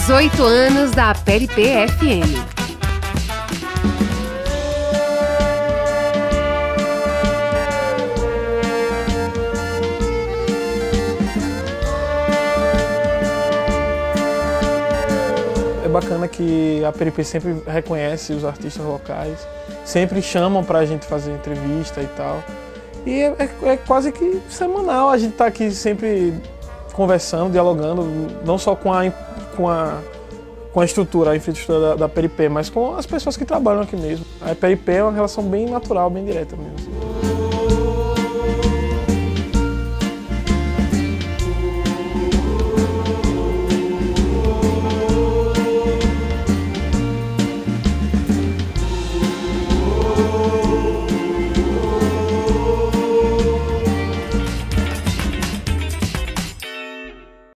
18 anos da PLP-FM. É bacana que a PLP sempre reconhece os artistas locais, sempre chamam para a gente fazer entrevista e tal. E é quase que semanal, a gente está aqui sempre conversando, dialogando, não só com a estrutura, a infraestrutura da PLP, mas com as pessoas que trabalham aqui mesmo. A PLP é uma relação bem natural, bem direta mesmo.